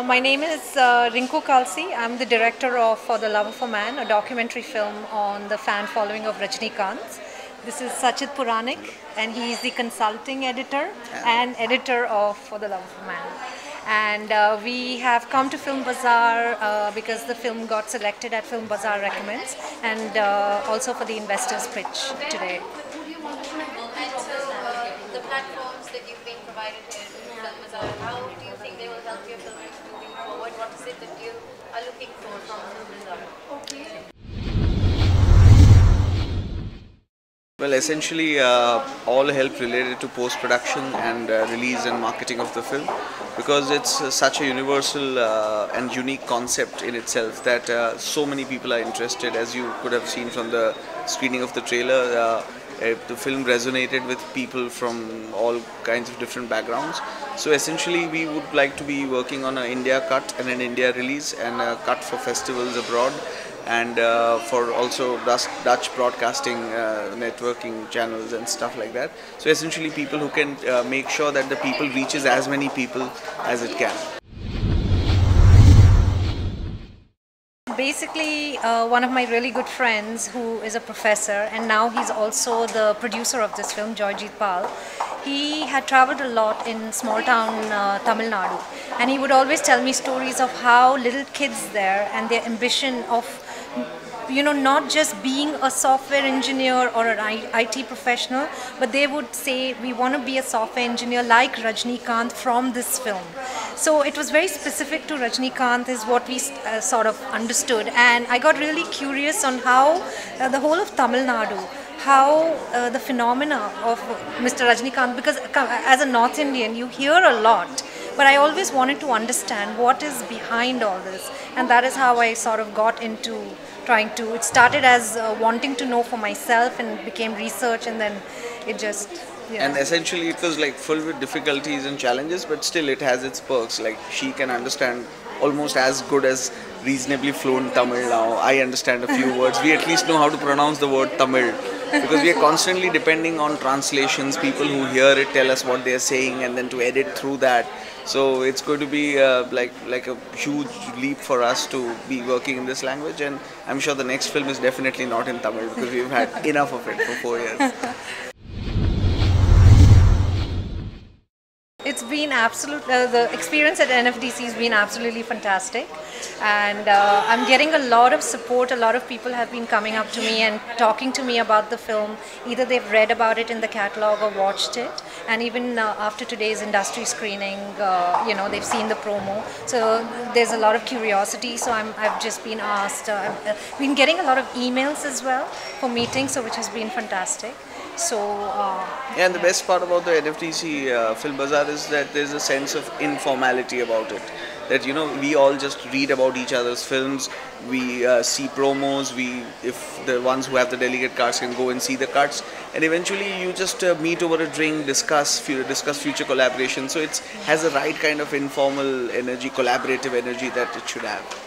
My name is Rinku Kalsi. I'm the director of For the Love of a Man, a documentary film on the fan following of Rajinikanth. This is Sachit Puranik, and he is the consulting editor and editor of For the Love of a Man. And we have come to Film Bazaar because the film got selected at Film Bazaar Recommends, and also for the investors pitch today. And so the platforms that you've been provided here in Film Bazaar, how do you think they will help your film moving forward? What is it that you are looking for from Film Bazaar? Well, essentially all help related to post-production and release and marketing of the film, because it's such a universal and unique concept in itself that so many people are interested. As you could have seen from the screening of the trailer, the film resonated with people from all kinds of different backgrounds. So essentially we would like to be working on an India cut and an India release, and a cut for festivals abroad, and for also Dutch broadcasting networking channels and stuff like that. So essentially people who can make sure that the people reaches as many people as it can. Basically, one of my really good friends who is a professor, and now he's also the producer of this film, Joyjeet Pal. He had traveled a lot in small town Tamil Nadu, and he would always tell me stories of how little kids there and their ambition of, you know, not just being a software engineer or an IT professional, but they would say, we want to be a software engineer like Rajinikanth from this film. So it was very specific to Rajinikanth is what we sort of understood, and I got really curious on how the whole of Tamil Nadu, how the phenomena of Mr. Rajinikanth, because as a North Indian you hear a lot, but I always wanted to understand what is behind all this, and that is how I sort of got into trying to, it started as wanting to know for myself and became research, and then it just, yeah. And essentially it was like full with difficulties and challenges, but still it has its perks. Like she can understand almost as good as reasonably fluent Tamil now. I understand a few words. We at least know how to pronounce the word Tamil, because we are constantly depending on translations, people who hear it tell us what they are saying, and then to edit through that. So it's going to be like a huge leap for us to be working in this language, and I'm sure the next film is definitely not in Tamil, because we've had enough of it for 4 years. It's been absolute, the experience at NFDC has been absolutely fantastic, and I'm getting a lot of support. A lot of people have been coming up to me and talking to me about the film. Either they've read about it in the catalogue or watched it, and even after today's industry screening, you know, they've seen the promo. So there's a lot of curiosity, so I've just been asked, I've been getting a lot of emails as well for meetings, so which has been fantastic. So yeah, and the best part about the NFDC Film Bazaar is that there's a sense of informality about it. That, you know, we all just read about each other's films, we see promos, if the ones who have the delegate cards can go and see the cuts, and eventually you just meet over a drink, discuss future collaboration. So it has the right kind of informal energy, collaborative energy that it should have.